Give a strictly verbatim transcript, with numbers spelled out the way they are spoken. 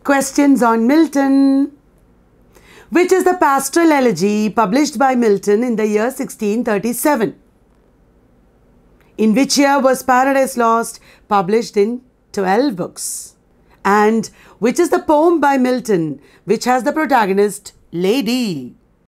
Questions on Milton. Which is the pastoral elegy published by Milton in the year sixteen thirty-seven? In which year was Paradise Lost published in twelve books? And which is the poem by Milton which has the protagonist lady?